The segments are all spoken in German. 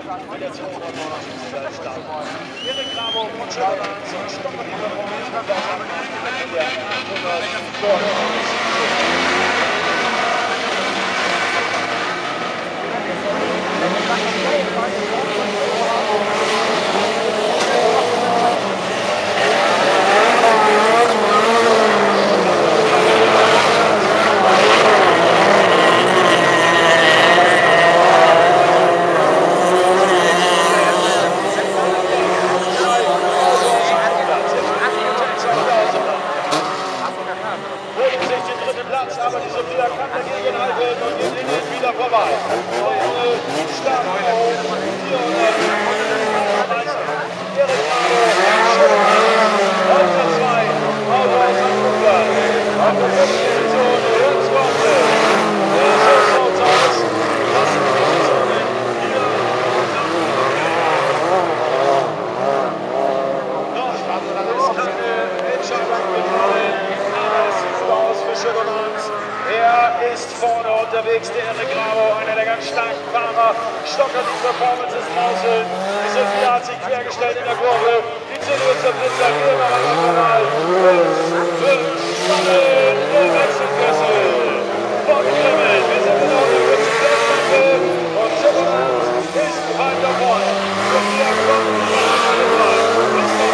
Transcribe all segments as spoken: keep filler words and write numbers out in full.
mit der zweihundertneunundfünfziger Start. Erik Grabo von Schönerlands und Stocker die Performance von der in der aber die Sophia kann dagegen halten und geht innen wieder vorbei. Neue Start vierhundertdreißig. Erik Grabo, auf der zwei, Auto aus Hamburg. Auf der fünften Position, Jens Gorte. So schaut's aus. Das sind die Positionen hier. Noch ist keine Entscheidung gefallen, aber es sieht so aus für Schönerlands. Er ist vorne unterwegs, der Erik Grabo, einer der ganz starken Fahrer. Stocker, die Performance ist draußen. Die Sophia hat sich quergestellt in der Kurve. Die Zillwitzer Blitzer gehen aber am Kanal. fünf, fünf, spannend, der Wechselkessel. Vorgegriffen, wir sind in der hundertfünfzig und Schönerlands ist weiter vorne. Sophia kommt in die Anlage. Ist noch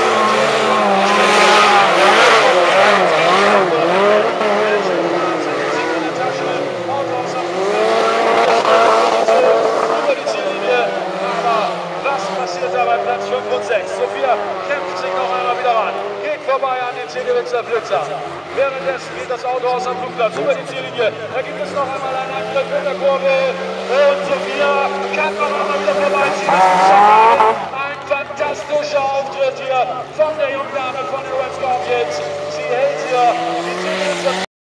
bei Platz fünf und sechs. Sophia kämpft sich noch einmal wieder ran. Geht vorbei an den Zedewitzer Flitzer. Währenddessen geht das Auto aus dem Flugplatz über die Ziellinie. Da gibt es noch einmal einen Angriff in der Kurve. Und Sophia kann noch einmal wieder vorbeiziehen. Ein fantastischer Auftritt hier von der jungen Dame von den Red Scorpions.